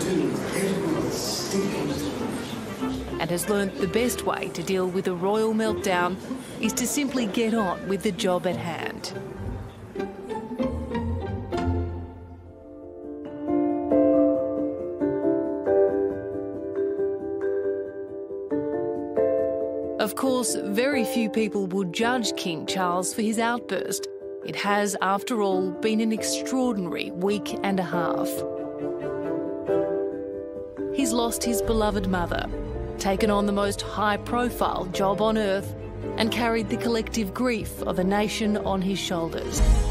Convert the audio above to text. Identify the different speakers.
Speaker 1: and has learnt the best way to deal with a royal meltdown is to simply get on with the job at hand. Of course, very few people would judge King Charles for his outburst. It has, after all, been an extraordinary week and a half. He's lost his beloved mother, taken on the most high-profile job on earth, and carried the collective grief of a nation on his shoulders.